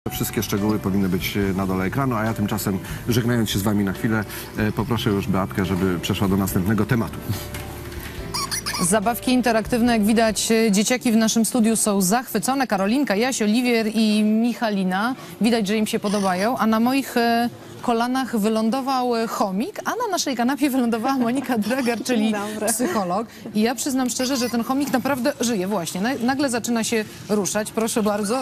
Wszystkie szczegóły powinny być na dole ekranu, a ja tymczasem, żegnając się z Wami na chwilę, poproszę już Beatkę, żeby przeszła do następnego tematu. Zabawki interaktywne, jak widać, dzieciaki w naszym studiu są zachwycone. Karolinka, Jaś, Oliwier i Michalina. Widać, że im się podobają, a na moich kolanach wylądował chomik, a na naszej kanapie wylądowała Monika Dreger, czyli psycholog. I ja przyznam szczerze, że ten chomik naprawdę żyje właśnie. Nagle zaczyna się ruszać. Proszę bardzo.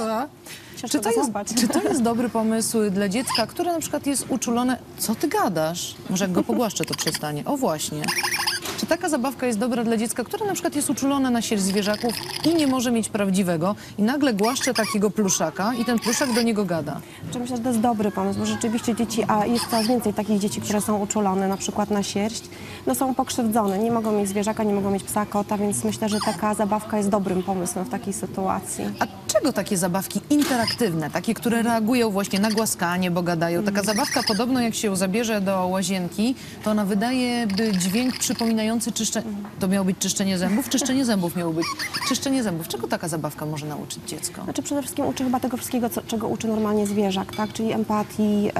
Czy to jest dobry pomysł dla dziecka, które na przykład jest uczulone? Co ty gadasz? Może jak go pogłaszczę, to przestanie. O właśnie. Czy taka zabawka jest dobra dla dziecka, które na przykład jest uczulone na sierść zwierzaków i nie może mieć prawdziwego i nagle głaszcze takiego pluszaka i ten pluszak do niego gada? Myślę, że to jest dobry pomysł, bo rzeczywiście dzieci, a jest coraz więcej takich dzieci, które są uczulone na przykład na sierść, no są pokrzywdzone, nie mogą mieć zwierzaka, nie mogą mieć psa, kota, więc myślę, że taka zabawka jest dobrym pomysłem w takiej sytuacji. A czego takie zabawki interaktywne, takie, które reagują właśnie na głaskanie, bo gadają? Taka zabawka podobno jak się ją zabierze do łazienki, to ona wydaje dźwięk przypominający czyszczenie. To miało być czyszczenie zębów? Czyszczenie zębów miało być. Czyszczenie zębów. Czego taka zabawka może nauczyć dziecko? Znaczy przede wszystkim uczy chyba tego wszystkiego, czego uczy normalnie zwierzak, tak? Czyli empatii,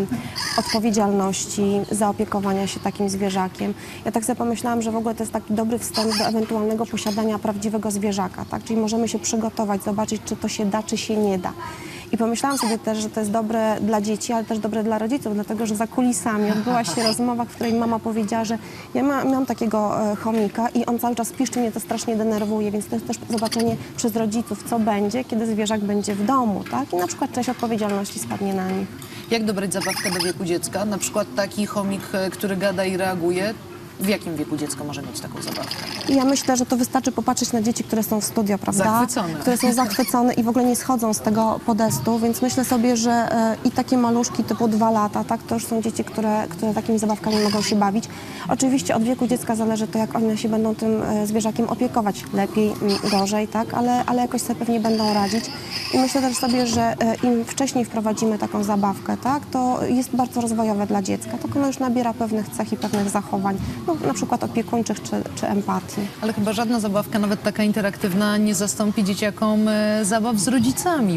odpowiedzialności, zaopiekowania się takim zwierzakiem. Ja tak sobie pomyślałam, że w ogóle to jest taki dobry wstęp do ewentualnego posiadania prawdziwego zwierzaka, tak? Czyli możemy się przygotować, zobaczyć, czy to się da, czy się nie da. I pomyślałam sobie też, że to jest dobre dla dzieci, ale też dobre dla rodziców, dlatego że za kulisami odbyła się rozmowa, w której mama powiedziała, że ja miałam takiego chomika i on cały czas piszczy, mnie to strasznie denerwuje, więc to jest też zobaczenie przez rodziców, co będzie, kiedy zwierzak będzie w domu, tak? I na przykład część odpowiedzialności spadnie na nich. Jak dobrać zabawkę do wieku dziecka? Na przykład taki chomik, który gada i reaguje. W jakim wieku dziecko może mieć taką zabawkę? Ja myślę, że to wystarczy popatrzeć na dzieci, które są w studio, prawda? Zachwycone. Które są zachwycone i w ogóle nie schodzą z tego podestu, więc myślę sobie, że i takie maluszki typu 2 lata, tak, to już są dzieci, które takimi zabawkami mogą się bawić. Oczywiście od wieku dziecka zależy to, jak one się będą tym zwierzakiem opiekować, lepiej, gorzej, tak, ale jakoś sobie pewnie będą radzić. I myślę też sobie, że im wcześniej wprowadzimy taką zabawkę, tak, to jest bardzo rozwojowe dla dziecka, tylko ono już nabiera pewnych cech i pewnych zachowań. No, na przykład opiekuńczych czy empatii. Ale chyba żadna zabawka, nawet taka interaktywna, nie zastąpi dzieciakom zabaw z rodzicami,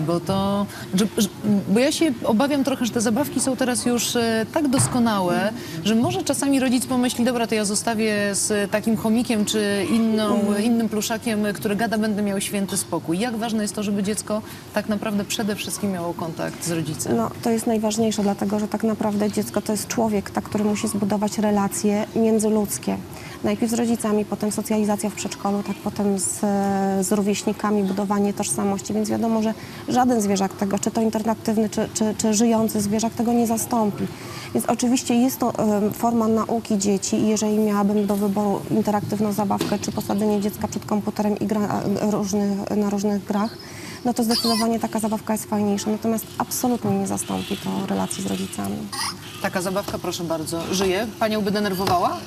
bo ja się obawiam trochę, że te zabawki są teraz już tak doskonałe, że może czasami rodzic pomyśli, dobra, to ja zostawię z takim chomikiem czy innym pluszakiem, który gada, będę miał święty spokój. Jak ważne jest to, żeby dziecko tak naprawdę przede wszystkim miało kontakt z rodzicem? No, to jest najważniejsze, dlatego że tak naprawdę dziecko to jest człowiek, tak, który musi zbudować relacje międzyludzkie. Najpierw z rodzicami, potem socjalizacja w przedszkolu, tak potem z rówieśnikami, budowanie tożsamości, więc wiadomo, że żaden zwierzak tego, czy to interaktywny, czy żyjący zwierzak tego nie zastąpi. Więc oczywiście jest to forma nauki dzieci i jeżeli miałabym do wyboru interaktywną zabawkę, czy posadzenie dziecka przed komputerem i gra na różnych grach, no to zdecydowanie taka zabawka jest fajniejsza, natomiast absolutnie nie zastąpi to relacji z rodzicami. Taka zabawka, proszę bardzo, żyje? Panią by denerwowała?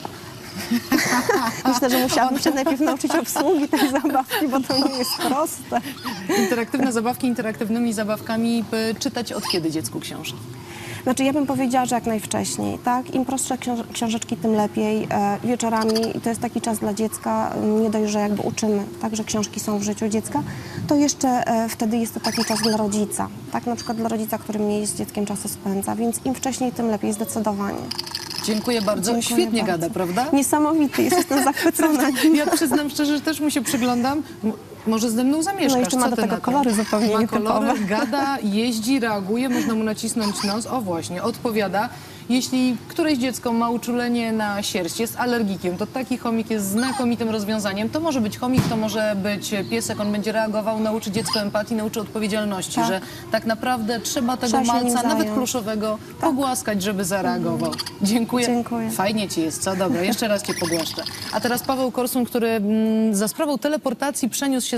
Myślę, że musiałabym się najpierw nauczyć obsługi tej zabawki, bo to nie jest proste. Interaktywne zabawki interaktywnymi zabawkami. Czytać od kiedy dziecku książki? Znaczy ja bym powiedziała, że jak najwcześniej, tak? Im prostsze książeczki, tym lepiej. Wieczorami, i to jest taki czas dla dziecka, nie dość, że jakby uczymy, tak, że książki są w życiu dziecka, to jeszcze wtedy jest to taki czas dla rodzica, tak? Na przykład dla rodzica, który mniej z dzieckiem czasu spędza, więc im wcześniej, tym lepiej, zdecydowanie. Dziękuję bardzo. Dziękuję Świetnie bardzo. gada, prawda? Niesamowity, jestem zachwycona. Ja przyznam szczerze, że też mu się przyglądam. Może ze mną zamieszkasz. No jeszcze ma do tego kolory zupełnie ma nietypowe. kolory, gada, jeździ, reaguje, można mu nacisnąć nos. O właśnie, odpowiada. Jeśli któreś dziecko ma uczulenie na sierść, jest alergikiem, to taki chomik jest znakomitym rozwiązaniem. To może być chomik, to może być piesek, on będzie reagował, nauczy dziecko empatii, nauczy odpowiedzialności, Tak. że tak naprawdę trzeba tego Trzeba się nim malca, nawet zająć. pluszowego, pogłaskać, żeby zareagował. Dziękuję. Dziękuję. Fajnie ci jest, co? Dobra, jeszcze raz cię pogłaszczę. A teraz Paweł Korsun, który za sprawą teleportacji przeniósł się